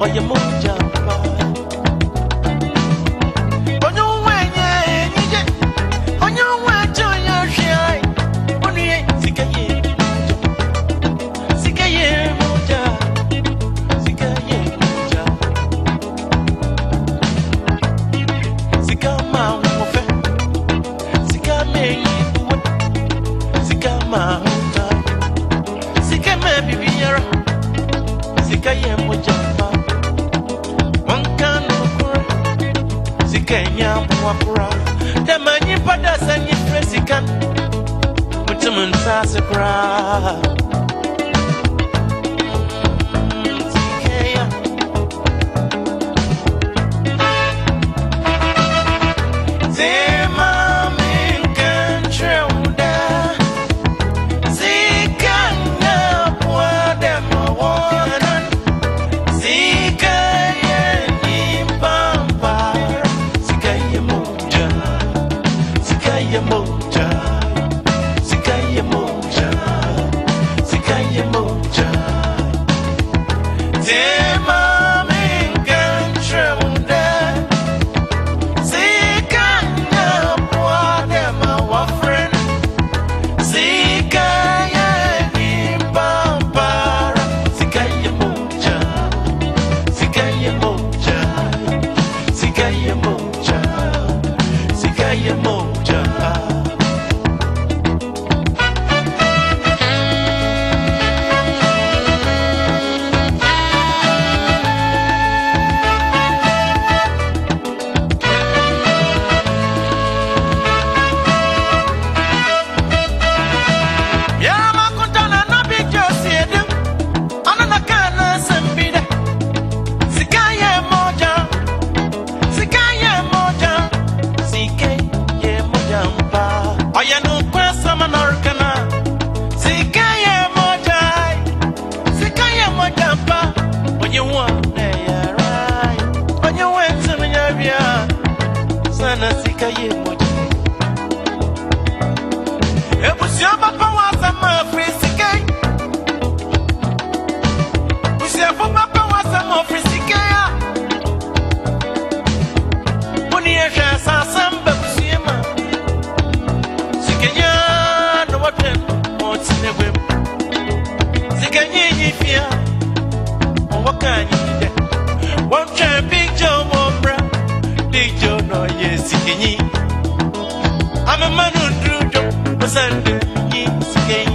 Oye Mogya Sika ye Mogya one can Sika nyamwakura the many padas and you presican Mutumun Sassacra Mogya, Sika ye Mogya, Sika ye Mogya. Tema mingan tremunda, Sika ya poade ma wafren, Sika ye impampara, Sika ye Mogya, Sika ye Mogya, Sika ye Mogya, Sika ye Mogya. Oya no kwesa manorkana Sika ye Mogya Sika ye Mogya pa Onye wane ya rai Onye wente mnyabia Sana Sika ye Mogya Ebusia papa wasa mafri Sika Busia papa wasa mafri Sika ya Muni esha sasamba busia ma Sika nye fia Wakani de One try big Joe Mombra Big Joe no ye Sika nye I'm a man who drew Joe Sika nye